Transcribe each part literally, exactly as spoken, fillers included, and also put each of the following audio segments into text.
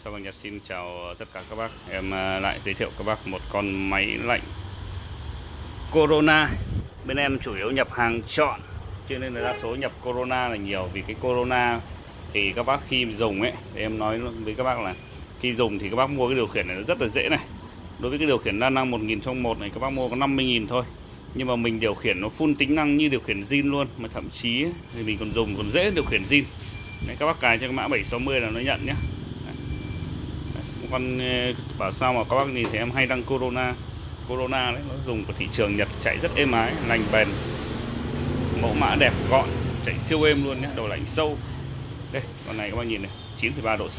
Sau Nhật xin chào tất cả các bác. Em à, lại giới thiệu các bác một con máy lạnh Corona. Bên em chủ yếu nhập hàng chọn, cho nên là đa số nhập Corona là nhiều. Vì cái Corona thì các bác khi dùng ấy, thì em nói với các bác là khi dùng thì các bác mua cái điều khiển này nó rất là dễ này. Đối với cái điều khiển đa năng một nghìn trong một này các bác mua có năm mươi nghìn thôi. Nhưng mà mình điều khiển nó full tính năng như điều khiển zin luôn. Mà thậm chí ấy, thì mình còn dùng còn dễ điều khiển zin. Đấy, các bác cài cho cái mã bảy sáu mươi là nó nhận nhé. Con bảo sao mà các bác nhìn thấy em hay đăng Corona. Corona đấy, nó dùng của thị trường Nhật, chạy rất êm ái, lành bền, mẫu mã đẹp gọn, chạy siêu êm luôn nhé, đầu lạnh sâu. Đây, con này các bác nhìn này, chín phẩy ba độ C.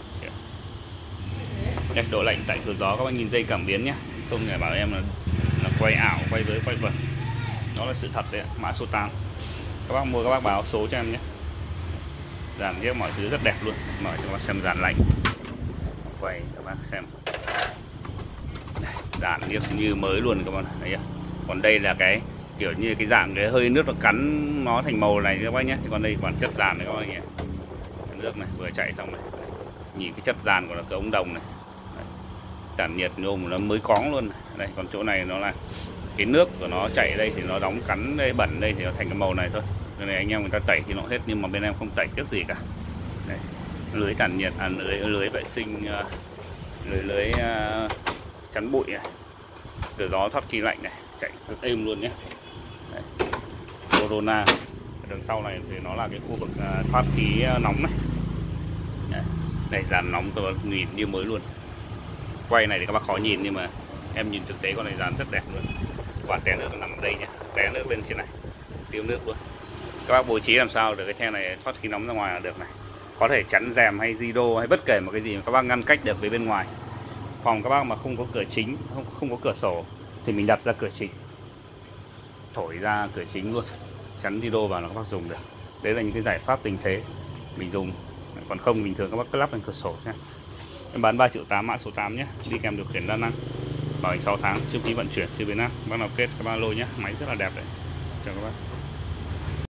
Đây, độ lạnh tại cửa gió các bác nhìn dây cảm biến nhé, không thể bảo em là, là quay ảo, quay với quay vượt. Đó là sự thật đấy, mã số tám. Các bác mua các bác báo số cho em nhé. Dàn ghép mọi thứ rất đẹp luôn, mở cho các bác xem dàn lạnh. Quay các bác xem đây, dàn như, như mới luôn các bạn thấy. Còn đây là cái kiểu như cái dạng cái hơi nước nó cắn nó thành màu này các bác nhé. Còn đây còn chất dàn này các bác nhé, nước này vừa chạy xong này, nhìn cái chất dàn của nó cái ống đồng này, tản nhiệt nhôm nó mới cóng luôn này. Đây còn chỗ này nó là cái nước của nó chạy đây thì nó đóng cắn đây, bẩn đây thì nó thành cái màu này thôi. Cái này anh em người ta tẩy thì nó hết, nhưng mà bên em không tẩy tiếp gì cả. Đây, lưới tản nhiệt, à, lưới lưới vệ sinh, uh, lưới lưới uh, chắn bụi này, cửa gió thoát khí lạnh này, chạy cực êm luôn nhé. Đấy. Corona đằng sau này thì nó là cái khu vực uh, thoát khí uh, nóng này. Đấy. Đây dàn nóng tôi nhìn như mới luôn. Quay này thì các bác khó nhìn nhưng mà em nhìn thực tế con này dàn rất đẹp luôn. Quả té nước nằm ở đây nhé, té nước bên trên này, tiêu nước luôn. Các bác bố trí làm sao để cái the này thoát khí nóng ra ngoài là được này. Có thể chắn rèm hay di đô hay bất kể một cái gì mà các bác ngăn cách được với bên ngoài. Phòng các bác mà không có cửa chính, không không có cửa sổ thì mình đặt ra cửa chính, thổi ra cửa chính luôn, chắn di đô vào là các bác dùng được. Đấy là những cái giải pháp tình thế mình dùng. Còn không bình thường các bác cứ lắp lên cửa sổ nhé. Em bán ba triệu tám, mã số tám nhé, đi kèm điều khiển đa năng, bảo hành sáu tháng, chi phí vận chuyển siêu Việt Nam. Bác nào kết các bác lô nhé, máy rất là đẹp đấy. Chào các bác.